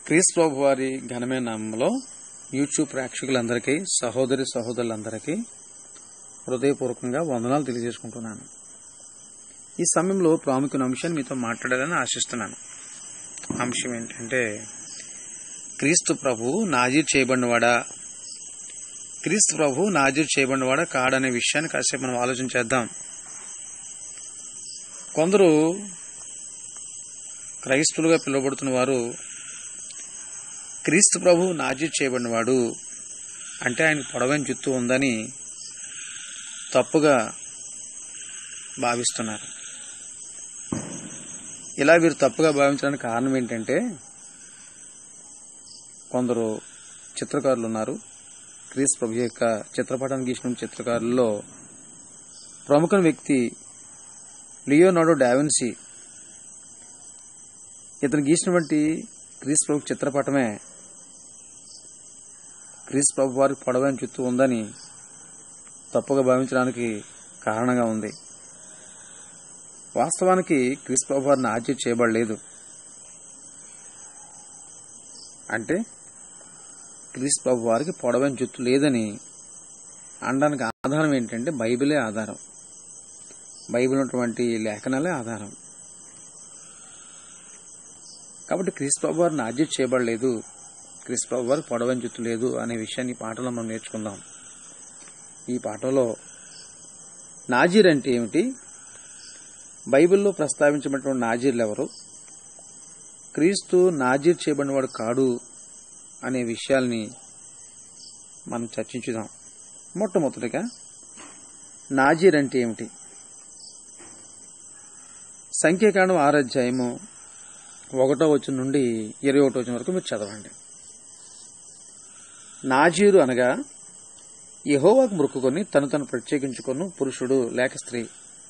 క్రీస్తు ప్రభు వారి ఘనమైన నామములో యూట్యూబ్ ప్రేక్షకులందరికీ, సహోదరి సహోదరులందరికీ హృదయపూర్వకంగా వందనాలు తెలియజేసుకుంటున్నాను. ఈ సమయంలో ప్రాముఖ్యమైన అంశాన్ని మీతో మాట్లాడాలని ఆశిస్తున్నాను. అంశం ఏంటంటే, క్రీస్తు ప్రభు నాజీర్ చేయబడినవాడా, క్రీస్తు ప్రభు నాజీర్ చేయబడినవాడా కాడనే విషయాన్ని కాసేపు మనం ఆలోచన చేద్దాం. కొందరు క్రైస్తవులుగా పిలువబడుతున్న వారు క్రీస్తు ప్రభు నాజీర్ చేయబడినవాడు అంటే ఆయన పొడవైన జుత్తు ఉందని తప్పుగా భావిస్తున్నారు. ఇలా వీరు తప్పుగా భావించడానికి కారణం ఏంటంటే, కొందరు చిత్రకారులు ఉన్నారు. క్రీస్తు ప్రభు యొక్క చిత్రపటాన్ని గీసిన చిత్రకారుల్లో ప్రముఖ వ్యక్తి లియోనార్డో డావిన్సీ. ఇతను గీసినటువంటి క్రీస్తు ప్రభు చిత్రపటమే క్రీస్తు ప్రభు వారికి పొడవైన జుత్తు ఉందని తప్పుగా భావించడానికి కారణంగా ఉంది. వాస్తవానికి క్రీస్తు ప్రభు వారిని నాజీర్ చేయబడలేదు. అంటే క్రీస్తు ప్రభు వారికి పొడవైన జుత్తు లేదని అనడానికి ఆధారం ఏంటంటే బైబిలే ఆధారం. బైబిల్ ఉన్నటువంటి లేఖనాలే ఆధారం. కాబట్టి క్రీస్తు ప్రభు వారు నాజీర్ చేయబడలేదు, క్రీస్తు ప్రభు వారికి పొడవైన జుత్తు లేదు అనే విషయాన్ని ఈ పాఠంలో మనం నేర్చుకుందాం. ఈ పాఠంలో నాజీర్ అంటే ఏమిటి, బైబిల్లో ప్రస్తావించబడినటువంటి నాజీర్లు ఎవరు, క్రీస్తు నాజీర్ చేయబడినవాడు కాడు అనే విషయాల్ని మనం చర్చించుదాం. మొట్టమొదటిగా నాజీర్ అంటే ఏమిటి? సంఖ్యాకాండం 6వ అధ్యాయము 1వ వచనం నుండి 21వ వచనం వరకు మీరు చదవండి. నాజీరు అనగా యెహోవాకు మొక్కుకొని తను ప్రత్యేకించుకొను పురుషుడు లేక స్త్రీ.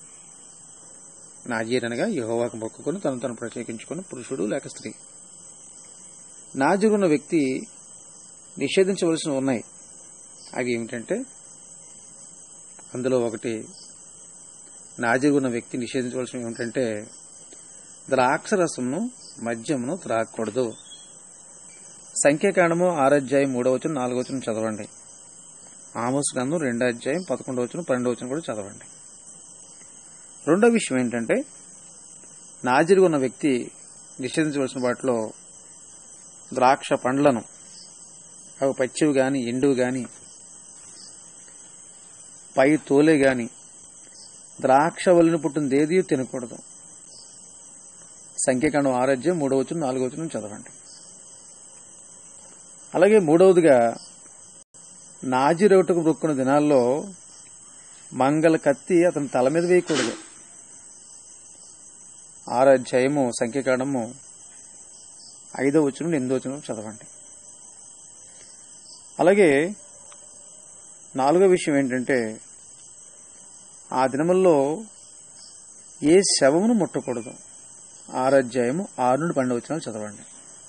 నాజీర్ అనగా యెహోవాకు మొక్కుకొని తను ప్రత్యేకించుకొని పురుషుడు లేక స్త్రీ. నాజీరు ఉన్న వ్యక్తి నిషేధించవలసినవి ఉన్నాయి. అవి ఏమిటంటే, అందులో ఒకటి, నాజీరు ఉన్న వ్యక్తి నిషేధించవలసినవి ఏమిటంటే ద్రాక్షరసమును మద్యమును త్రాగకూడదు. సంఖ్యాకాండము 6వ అధ్యాయం 3వ వచనం 4వ వచనం చదవండి. ఆమోస్ గ్రంథం 2వ అధ్యాయం 11వ వచనం 12వ వచనం కూడా చదవండి. రెండో విషయం ఏంటంటే, నాజీరు ఉన్న వ్యక్తి నిషేధించవలసిన వాటిలో ద్రాక్ష పండ్లను, అవి పచ్చివి గాని ఎండువి గాని పై తోలే గాని ద్రాక్ష వలన పుట్టినదేది తినకూడదు. సంఖ్యాకాండం 6వ అధ్యాయం 3వ వచనం 4వ వచనం చదవండి. అలాగే మూడవదిగా, నాజీరవుటకు మొక్కున్న దినాల్లో మంగళ కత్తి అతని తల మీద వేయకూడదు. 6వ అధ్యాయము సంఖ్యాకాండము 5వ వచనం 8వ వచనం చదవండి. అలాగే 4వ విషయం ఏంటంటే, ఆ దినముల్లో ఏ శవమును ముట్టకూడదు. 6వ అధ్యాయము 6 నుండి 12వ వచనాలు చదవండి.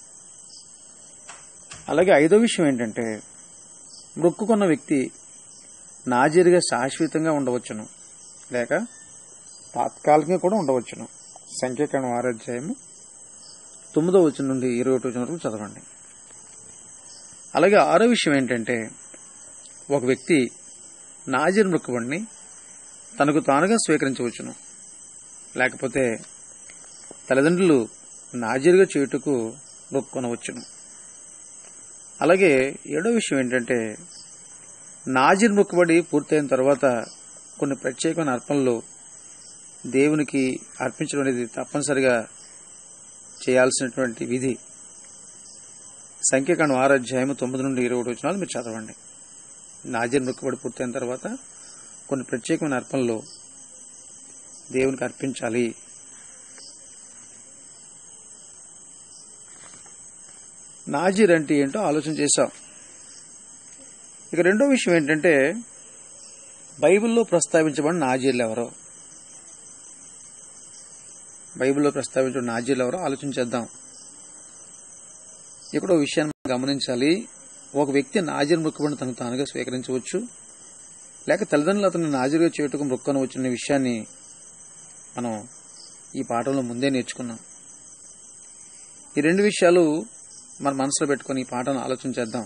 అలాగే 5వ విషయం ఏంటంటే, మొక్కుకున్న వ్యక్తి నాజీరుగా శాశ్వతంగా ఉండవచ్చును, లేక తాత్కాలికంగా కూడా ఉండవచ్చును. సంఖ్యాకాండం 6వ అధ్యాయము 9వ వచనం నుండి 21వ వచనం వరకు చదవండి. అలాగే 6వ విషయం ఏంటంటే, ఒక వ్యక్తి నాజీరు మొక్కుబడిని తనకు తానుగా స్వీకరించవచ్చును, లేకపోతే తల్లిదండ్రులు నాజీరుగా చేయుటకు మొక్కుకొనవచ్చును. అలాగే 7వ విషయం ఏంటంటే, నాజీర్ మొక్కుబడి పూర్తయిన తర్వాత కొన్ని ప్రత్యేకమైన అర్పణలు దేవునికి అర్పించడం అనేది తప్పనిసరిగా చేయాల్సినటువంటి విధి. సంఖ్యాకాండం 6వ అధ్యాయం 9 నుండి 21 వచనాలు మీరు చదవండి. నాజీర్ మొక్కుబడి పూర్తయిన తర్వాత కొన్ని ప్రత్యేకమైన అర్పణలు దేవునికి అర్పించాలి. నాజీర్ అంటే ఏంటో ఆలోచన చేశాం. ఇక రెండో విషయం ఏంటంటే, బైబిల్లో ప్రస్తావించబడిన నాజీర్లు ఎవరో, బైబిల్లో ప్రస్తావించిన నాజీర్లు ఎవరో ఆలోచన చేద్దాం. ఇక్కడ విషయాన్ని గమనించాలి. ఒక వ్యక్తి నాజీర్ మొక్కుబడిని తనకు తానుగా స్వీకరించవచ్చు, లేక తల్లిదండ్రులు అతన్ని నాజీరుగా చేయుటకు మొక్కనవచ్చు అనే విషయాన్ని మనం ఈ పాఠంలో ముందే నేర్చుకున్నాం. ఈ రెండు విషయాలు మన మనసులో పెట్టుకుని ఈ పాటను ఆలోచన చేద్దాం.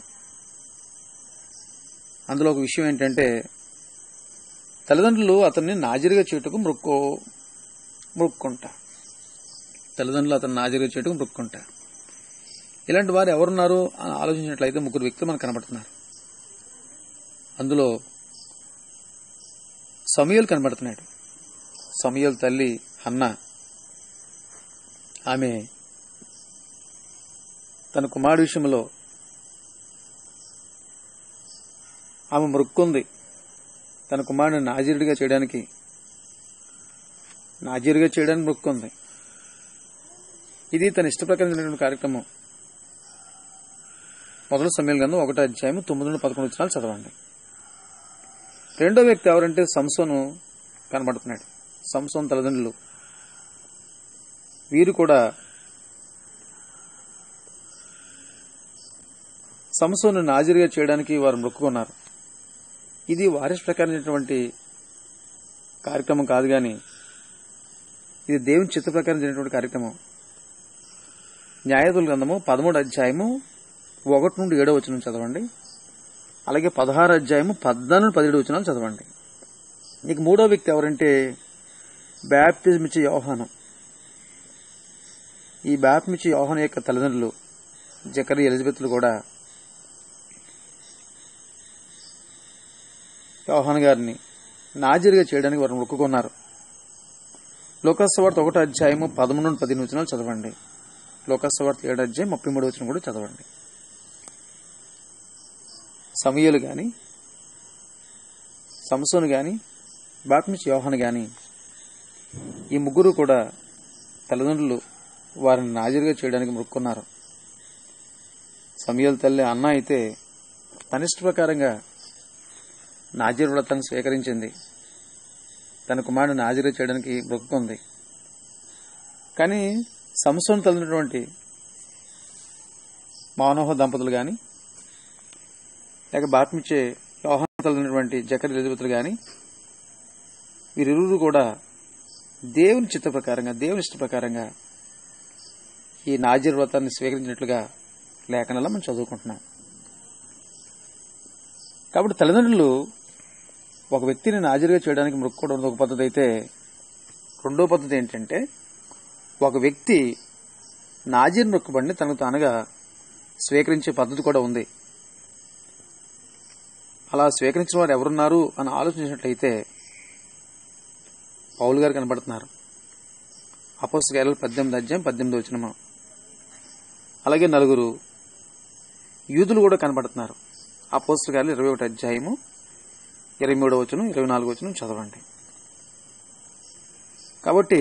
అందులో ఒక విషయం ఏంటంటే, తల్లిదండ్రులు అతన్ని నాజీరుగా చేయుటకు మొక్కుకుంటా. తల్లిదండ్రులు అతను నాజీరుగా చేయుటకు మొక్కుకుంటా. ఇలాంటి వారు ఎవరున్నారు అని ఆలోచించినట్లయితే 3 వ్యక్తులు మనకు కనబడుతున్నారు. అందులో సమూయేలు కనబడుతున్నాడు. సమూయేలు తల్లి హన్నా, ఆమె తన కుమారుడి విషయంలో ఆమె మొక్కుకుంది. తన కుమారుడిని నాజీరుగా చేయడానికి మొక్కుకుంది. ఇది తన ఇష్టప్రకారం జరిగినటువంటి కార్యక్రమం. 1 సమూయేలు గ్రంథం 1వ అధ్యాయం 9-11 వచనాలు చదవండి. రెండో వ్యక్తి ఎవరంటే సంసోను కనబడుతున్నాడు. సంసోను తల్లిదండ్రులు వీరు కూడా సంసోను నాజీరుగా చేయడానికి వారు మొక్కుకున్నారు. ఇది వారిస్ ప్రకారమైనటువంటి కార్యక్రమం కాదు గాని ఇది దేవుని చిత్త ప్రకారం జరిగినటువంటి కార్యక్రమం. న్యాయాధిపతుల గ్రంథము 13వ అధ్యాయము 1-7 వచనం చదవండి. అలాగే 16వ అధ్యాయము 14-17 వచనాలు చదవండి. నీకు మూడో వ్యక్తి ఎవరంటే బాప్తిజం ఇచ్చే యోహాను. ఈ బాప్తిజం ఇచ్చే యోహాను యొక్క తల్లిదండ్రులు జకరియా, ఎలిజబెత్లు కూడా యోహాను గారిని నాజీరుగా చేయడానికి వారు మొక్కుకున్నారు. లూకాసు సువార్త 1వ అధ్యాయము 13-15 వచనాలు చదవండి. లూకాసు సువార్త 7వ అధ్యాయం 33 వచనం కూడా చదవండి. సమూయేలు గాని, సంసోను గాని, బాప్తిజం యోహాను గాని ఈ ముగ్గురు కూడా తల్లిదండ్రులు వారిని నాజీరుగా చేయడానికి మొక్కుకున్నారు. సమూయేలు తల్లి అన్న అయితే తన ఇష్ట ప్రకారంగా నాజీరు వ్రతాన్ని స్వీకరించింది. తన కుమారుడు నాజీరుగా చేయడానికి మొక్కుకుంది. కానీ సంసోను తల్లినటువంటి మానోహ దంపతులు గాని, లేక బాప్తిజం యోహాను తల్లినటువంటి జకరియా, ఎలిజబెత్లు గాని వీరిరువురు కూడా దేవుని చిత్త ప్రకారంగా, దేవుని ఇష్ట ప్రకారంగా ఈ నాజీరు వ్రతాన్ని స్వీకరించినట్లుగా లేఖనాల్లో మనం చదువుకుంటున్నాం. కాబట్టి తల్లిదండ్రులు ఒక వ్యక్తిని నాజీరుగా చేయడానికి మొక్కుకోవడం ఒక పద్ధతి అయితే, రెండో పద్ధతి ఏంటంటే ఒక వ్యక్తి నాజీరు మొక్కుబడిని తనకు తానుగా స్వీకరించే పద్ధతి కూడా ఉంది. అలా స్వీకరించిన వారు ఎవరున్నారు అని ఆలోచించినట్లయితే పౌలు గారు కనబడుతున్నారు. అపోస్తలుల కార్యాలు 18వ అధ్యాయం 18వ వచనం. అలాగే 4 యూదులు కూడా కనబడుతున్నారు. అపోస్తలుల కార్యాలు 21వ అధ్యాయము 23వ వచనం, 24వ వచనం చదవండి. కాబట్టి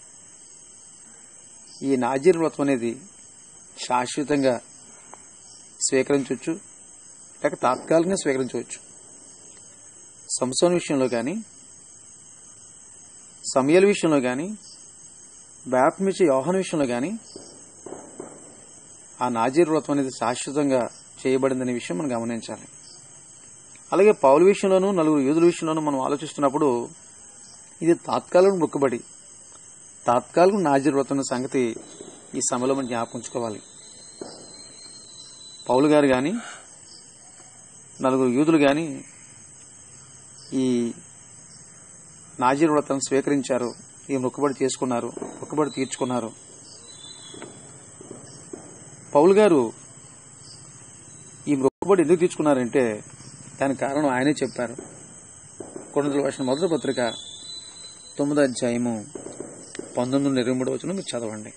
ఈ నాజీరు వ్రతం అనేది శాశ్వతంగా స్వీకరించవచ్చు, లేక తాత్కాలికంగా స్వీకరించవచ్చు. సంసోను విషయంలో కానీ, సమూయేలు విషయంలో కానీ, బాప్తిజం ఇచ్చే యోహాను విషయంలో కానీ ఆ నాజీరు వ్రతం అనేది శాశ్వతంగా చేయబడిందనే విషయం మనం గమనించాలి. అలాగే పౌలు విషయంలోనూ 4 యూదుల విషయంలోనూ మనం ఆలోచిస్తున్నప్పుడు ఇది తాత్కాలిక మొక్కుబడి, తాత్కాలిక నాజీరు వ్రతం సంగతి ఈ సమయంలో మనం జ్ఞాపకించుకోవాలి. పౌలు గారు కానీ 4 యూదులు కానీ ఈ నాజీరు వ్రతాన్ని స్వీకరించారు, ఈ మొక్కుబడి చేసుకున్నారు, మొక్కుబడి తీర్చుకున్నారు. పౌలు గారు ఈ మొక్కుబడి ఎందుకు తీర్చుకున్నారంటే దానికి కారణం ఆయనే చెప్పారు. కొరింథీయులకు రాసిన మొదటి పత్రిక 9వ అధ్యాయము 19-23 వచనం మీరు చదవండి.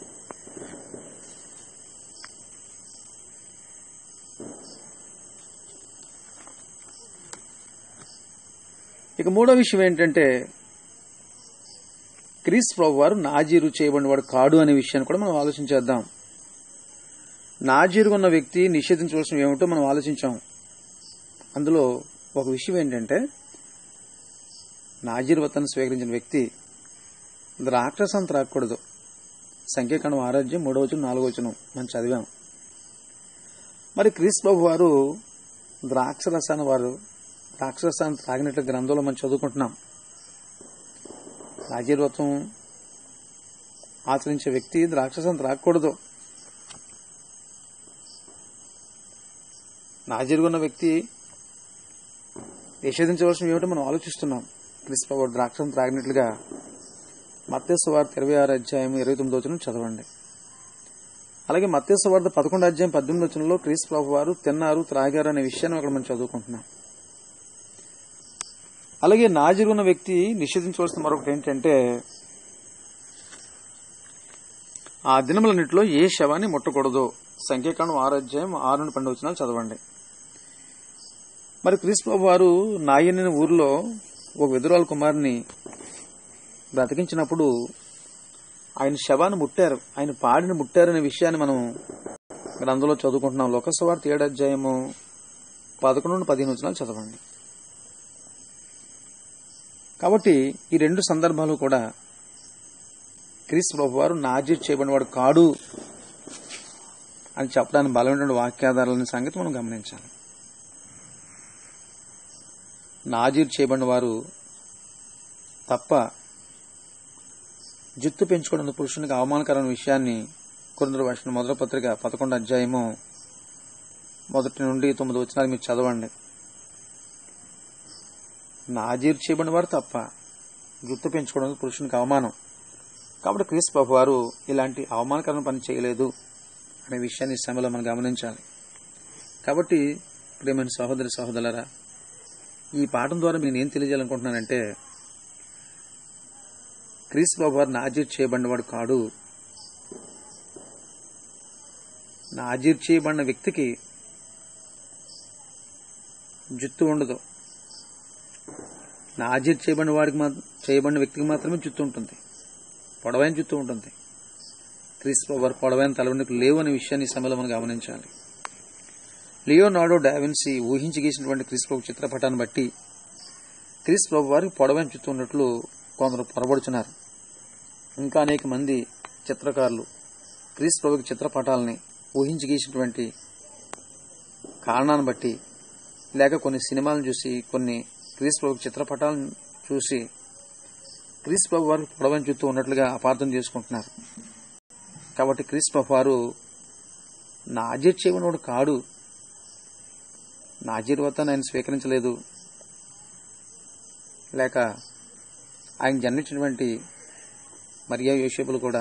ఇక మూడో విషయం ఏంటంటే క్రీస్తు ప్రభువు వారు నాజీరు చేయబడినవాడు కాడు అనే విషయాన్ని కూడా మనం ఆలోచించేద్దాం. నాజీరుగా ఉన్న వ్యక్తి నిషేధించవలసిన ఏమిటో మనం ఆలోచించాం. అందులో ఒక విషయం ఏంటంటే నాజీరు వ్రతాన్ని స్వీకరించిన వ్యక్తి ద్రాక్షరసం త్రాగకూడదు. సంఖ్యాకాండం 6వ అధ్యాయం 3వ వచనం 4వ వచనం మనం చదివాం. మరి క్రీస్తు ప్రభువు వారు ద్రాక్షరసాన్ని త్రాగినట్లు గ్రంథంలో మనం చదువుకుంటున్నాం. నాజీరు వ్రతం ఆచరించే వ్యక్తి ద్రాక్షరసం త్రాగకూడదు. నాజీరుగా ఉన్న వ్యక్తి నిషేధించవలసిన ఏమిటో మనం ఆలోచిస్తున్నాం. క్రీస్తు ప్రభువు ద్రాక్షను త్రాగినట్లుగా మత్తయి సువార్త 26 అధ్యాయం 29 వచనం చదవండి. అలాగే మత్తయి సువార్త 11 అధ్యాయం 18 వచనంలో క్రీస్తు ప్రభువు వారు తిన్నారు, త్రాగారు అనే విషయాన్ని అక్కడ మనం చదువుకుంటున్నాం. అలాగే నాజీరు ఉన్న వ్యక్తి నిషేధించవలసిన మరొకటి ఏంటంటే, ఆ దినములన్నింటిలో ఏ శవాన్ని ముట్టకూడదు. సంఖ్యాకాండం 6 అధ్యాయం 6 నుండి 12 వచనాలు చదవండి. మరి క్రీస్తు ప్రభువు వారు నాయన్ అనే ఊరిలో ఒక విధురాలు కుమారుని బ్రతికించినప్పుడు ఆయన శవాన్ని ముట్టారు, ఆయన పాడిని ముట్టారు అనే విషయాన్ని మనం గ్రంథంలో చదువుకుంటున్నాం. లోక సువార్త 7 అధ్యాయము 11 నుండి 15 వచనాలు చదవండి. కాబట్టి ఈ రెండు సందర్భాలు కూడా క్రీస్తు ప్రభువు వారు నాజీర్ చేయబడినవాడు కాడు అని చెప్పడానికి బలమైనటువంటి వాక్యాధారాలనే సంగతి మనం గమనించాలి. నాజీర్ చేయబడిన వారు తప్ప జుత్తు పెంచుకోవడం పురుషునికి అవమానకరమైన విషయాన్ని కొరింథీయులకు రాసిన మొదటి పత్రిక 11 అధ్యాయము 1 నుండి 9 వచనాలు మీరు చదవండి. నాజీర్ చేయబడిన వారు తప్ప జుత్తు పెంచుకోవడం పురుషునికి అవమానం. కాబట్టి క్రీస్తు ప్రభువు వారు ఇలాంటి అవమానకరమైన పని చేయలేదు అనే విషయాన్ని ఈ సమయంలో మనం గమనించాలి. కాబట్టి ప్రియమైన సహోదరి సహోదరులారా, ఈ పాఠం ద్వారా నేను ఏం తెలియజేయాలనుకుంటున్నానంటే, క్రీస్తు ప్రభువు వారు నాజీర్ చేయబడినవాడు కాడు. నాజీర్ చేయబడిన వ్యక్తికి జుత్తు ఉండదు. నాజీర్ చేయబడిన వ్యక్తికి మాత్రమే జుత్తు ఉంటుంది, పొడవైన జుత్తు ఉంటుంది. క్రీస్తు ప్రభువు వారు పొడవైన తల వెంట్రుకలు లేవు అనే విషయాన్ని ఈ సమయంలో మనం గమనించాలి. లియోనార్డో డావిన్సీ ఊహించి గీసినటువంటి క్రీస్తు ప్రభు చిత్రపటాన్ని బట్టి క్రీస్తు ప్రభు వారికి పొడవైన జుత్తు ఉన్నట్లు కొందరు పొరబడుచున్నారు. ఇంకా అనేక మంది చిత్రకారులు క్రీస్తు ప్రభుకి చిత్రపటాలని ఊహించి గీసినటువంటి కారణాన్ని బట్టి, లేక కొన్ని సినిమాలను చూసి, కొన్ని క్రీస్తు ప్రభుకి చిత్రపటాలను చూసి క్రీస్తు ప్రభు వారికి పొడవైన జుత్తు ఉన్నట్లుగా అపార్థం చేసుకుంటున్నారు. కాబట్టి క్రీస్తు ప్రభు వారు నాజీర్ చేయబడినవాడు కాడు. నాజీర్ వ్రతాన్ని ఆయన స్వీకరించలేదు, లేక ఆయన జన్మించినటువంటి మరియా యోసేపులు కూడా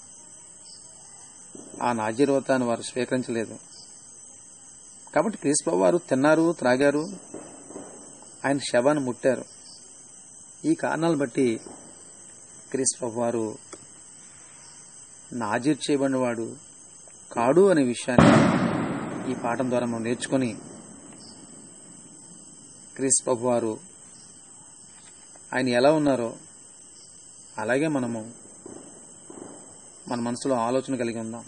ఆ నాజీర్ వ్రతాన్ని వారు స్వీకరించలేదు. కాబట్టి క్రీస్తు ప్రభువు వారు తిన్నారు, త్రాగారు, ఆయన శవాన్ని ముట్టారు. ఈ కారణాలను బట్టి క్రీస్తు ప్రభువు వారు నాజీర్ చేయబడినవాడు కాడు అనే విషయాన్ని ఈ పాఠం ద్వారా మనం నేర్చుకొని, క్రీస్తు ప్రభువు వారు ఆయన ఎలా ఉన్నారో అలాగే మనము మన మనసులో ఆలోచన కలిగి ఉందాం.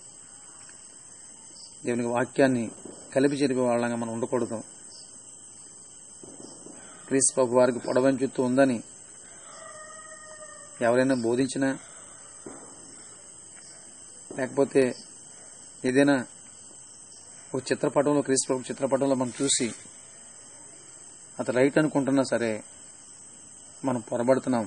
దేవునికి వాక్యాన్ని కలిపి చెరిపే వాళ్ళంగా మనం ఉండకూడదు. క్రీస్తు ప్రభువు వారికి పొడవైన జుత్తు ఉందని ఎవరైనా బోధించినా, లేకపోతే ఏదైనా ఒక చిత్రపటంలో, క్రీస్తు ప్రభు చిత్రపటంలో మనం చూసి అది రైట్ అనుకుంటున్నా సరే మనం పొరబడుతున్నాం.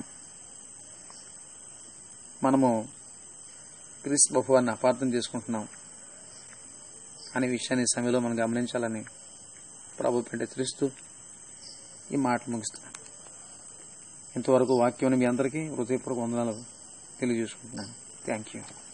మనము క్రీస్తు ప్రభు వారిని అపార్థం చేసుకుంటున్నాం అనే విషయాన్ని సమయంలో మనం గమనించాలని ప్రభు పేరిట హెచ్చరిస్తూ ఈ మాటలు ముగిస్తున్నాను. ఇంతవరకు వాక్యం మీ అందరికీ హృదయపూర్వక వందనాలు తెలియజేసుకుంటున్నాను. Thank you.